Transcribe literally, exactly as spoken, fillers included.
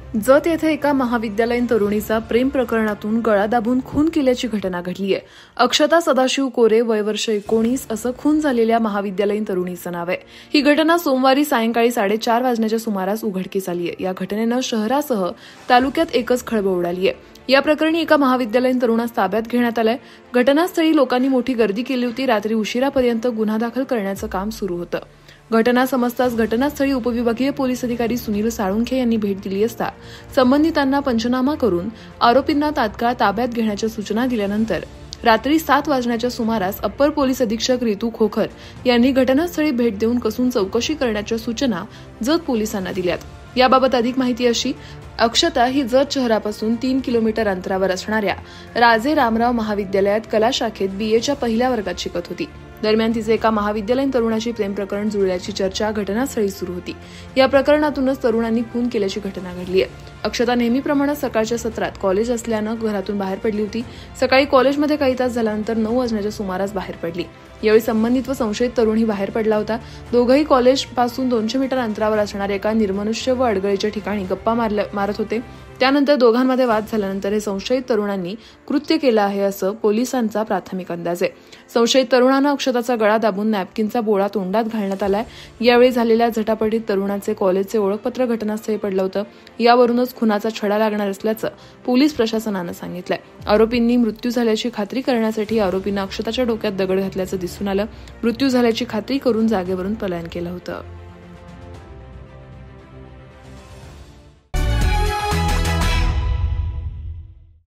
जत येथे एका महाविद्यालयीन तरुणीचा प्रेम प्रकरणातून गळा दाबून खून केल्याची घटना घडली आहे. अक्षता सदाशिव कोरे, वय वर्ष एकोणीस असं खून झालेल्या महाविद्यालयीन तरुणीचं नाव आहे. ही घटना सोमवारी सायंकाळी साडेचार वाजण्याच्या सुमारास उघडकीस आली आहे. या घटनेनं शहरासह तालुक्यात एकच खळबळ उडाली आहे. या प्रकरणी एका महाविद्यालयीन तरुणास ताब्यात घेण्यात आलंय. घटनास्थळी लोकांनी मोठी गर्दी केली होती. रात्री उशिरापर्यंत गुन्हा दाखल करण्याचं काम सुरू होतं. घटना समजताच घटनास्थळी उपविभागीय पोलीस अधिकारी सुनील साळुंखे यांनी भेट दिली असता संबंधितांना पंचनामा करून आरोपींना तात्काळ ताब्यात घेण्याच्या सूचना दिल्यानंतर रात्री सात वाजण्याच्या सुमारास अप्पर पोलीस अधीक्षक रितू खोखर यांनी घटनास्थळी भेट देऊन कसून चौकशी करण्याच्या सूचना जत पोलिसांना दिल्यात. याबाबत अधिक माहिती अशी: अक्षता ही जत शहरापासून तीन किलोमीटर अंतरावर असणाऱ्या राजे रामराव महाविद्यालयात कला शाखेत बीएच्या पहिल्या वर्गात शिकत होती. दरम्यान तिचे एका महाविद्यालयीन तरुणाशी प्रेम प्रकरण जुळल्याची चर्चा घटनास्थळी सुरू होती. या प्रकरणातूनच तरुणांनी खून केल्याची घटना घडली आहे. अक्षता नेहमीप्रमाणे सकाळच्या सत्रात कॉलेज असल्यानं घरातून बाहेर पडली होती. सकाळी कॉलेजमध्ये काही तास झाल्यानंतर नऊ वाजण्याच्या सुमारास बाहेर पडली. यावेळी संबंधित व संशयित तरुण ही बाहेर पडला होता. दोघंही कॉलेजपासून दोनशे मीटर अंतरावर असणाऱ्या एका निर्मनुष्य व अडगळीच्या ठिकाणी गप्पा मारत होते. त्यानंतर दोघांमध्ये वाद झाल्यानंतर हे संशयित तरुणांनी कृत्य केलं आहे असं पोलिसांचा प्राथमिक अंदाज आहे. संशयित तरुणानं अक्षताचा गळा दाबून नॅपकिनचा बोळा तोंडात घालण्यात आलाय. यावेळी झालेल्या झटापटीत तरुणाचे कॉलेजचे ओळखपत्र घटनास्थळी पडलं होतं. यावरूनच खुनाचा छडा लागणार असल्याचं पोलीस प्रशासनानं सांगितलंय. आरोपींनी मृत्यू झाल्याची खात्री करण्यासाठी आरोपींना अक्षताच्या डोक्यात दगड घातल्याचं दिसून आलं. मृत्यू झाल्याची खात्री करून जागेवरून पलायन केलं होतं.